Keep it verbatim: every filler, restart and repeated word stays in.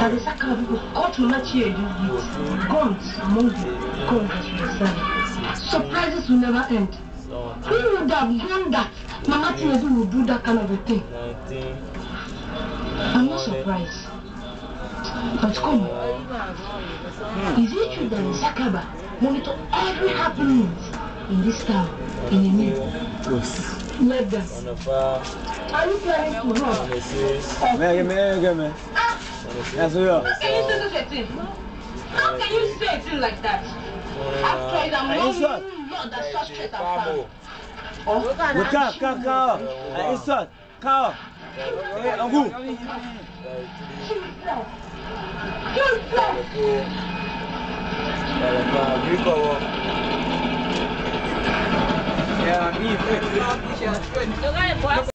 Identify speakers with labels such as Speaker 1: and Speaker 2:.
Speaker 1: That the Sakaba people caught Mamachi with guns among the guns. Surprises will never end. Who would have known that Mama Tinubu would do that kind of a thing? I'm not surprised. But come on. Is it true that the Sakaba monitor every happening in this town in a minute? Let them. Are you planning to run?
Speaker 2: Man, man, man, man. That's real.
Speaker 1: How can you say such a thing? How can you say a thing like that? After it, I'm not not that such a thing.
Speaker 2: Look up, come, come. It's not. Come. Hey, Angu. Yeah, me.